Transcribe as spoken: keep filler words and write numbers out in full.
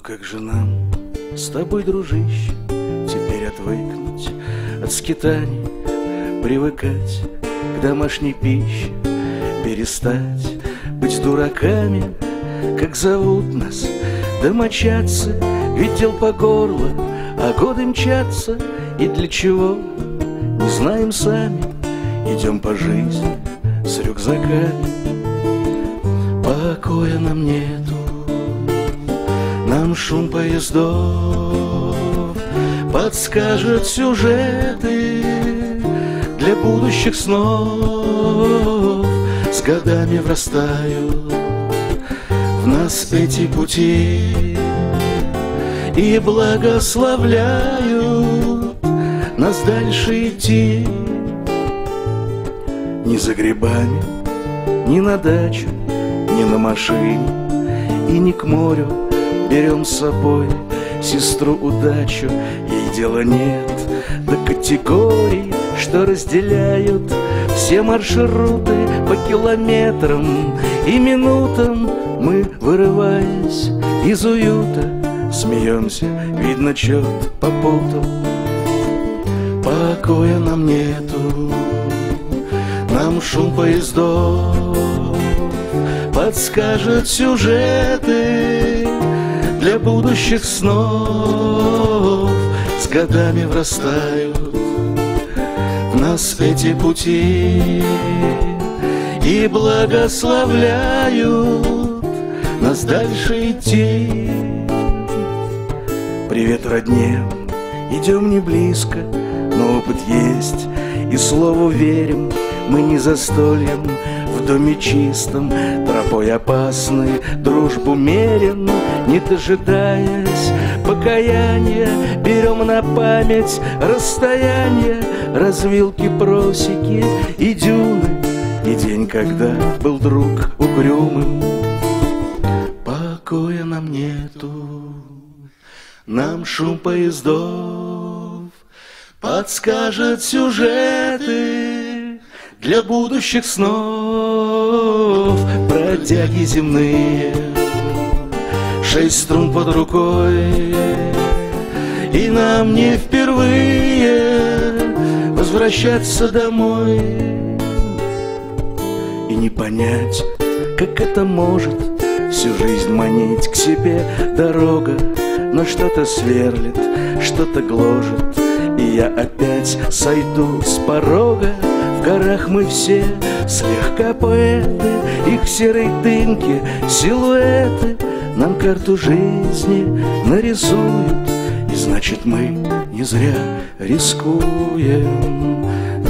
как же нам с тобой, дружище, теперь отвыкнуть от скитаний, привыкать к домашней пище, перестать быть дураками, как зовут нас домочадцы, ведь дел по горло, а годы мчатся, и для чего, не знаем сами, идем по жизни с рюкзаками. Покоя нам нету, нам шум поездов подскажет сюжеты для будущих снов. С годами врастают в нас эти пути и благословляют нас дальше идти. Ни за грибами, ни на дачу, ни на машине и ни к морю берем с собой сестру удачу. Ей дела нет до категорий, что разделяют все маршруты по километрам и минутам. Мы, вырываясь из уюта, смеемся, видно, черт попутал. Покоя нам нету, нам шум поездов подскажет сюжеты для будущих снов. С годами врастают в нас эти пути и благословляют нас дальше идти. Привет, родне, идем не близко, но опыт есть, и слову верим. Мы не застольем в доме чистом, тропой опасной дружбу мерим, не дожидаясь покаяния, берем на память расстояние, развилки, просеки и дюны, и день, когда был друг угрюмым. Покоя нам нету, нам шум поездов подскажет сюжеты для будущих снов. Бродяги земные, шесть струн под рукой, и нам не впервые возвращаться домой. И не понять, как это может всю жизнь манить к себе дорога, но что-то сверлит, что-то гложет, и я опять сойду с порога. В горах мы все слегка поэты, их серой дымки силуэты нам карту жизни нарисуют, и значит мы не зря рискуем.